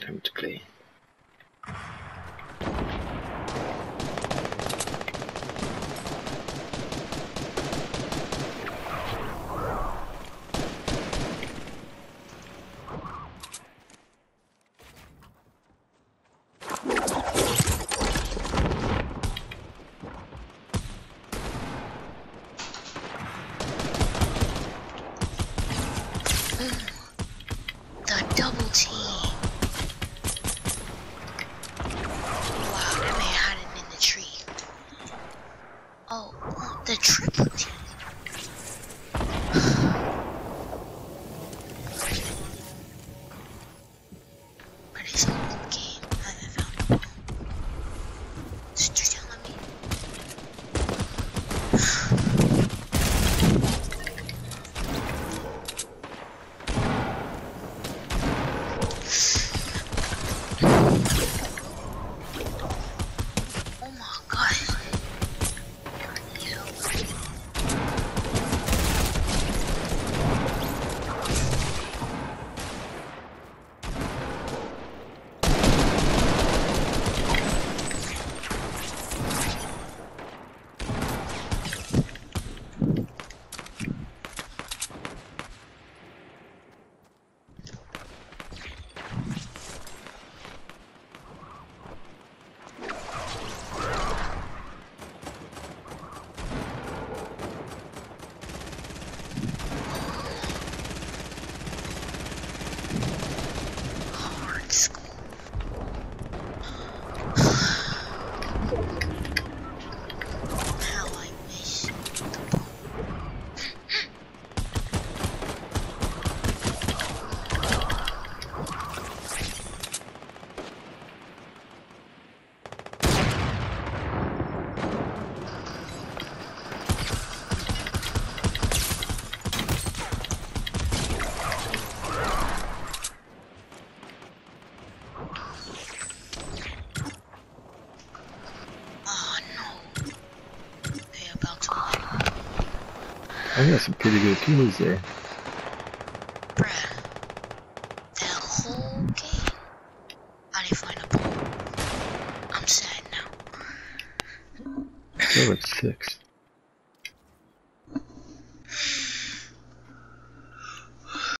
Time to play. The double team. Wow, that man hiding in the tree. Oh, the triple team. But it's all in the game. I haven't found the bomb. What you telling me? Oh my god. Hard school. How I miss the ball. Oh no. They about to win. I got some pretty good teams there. Bruh. That whole game. I didn't find a ball. I'm sad now. Still at 6.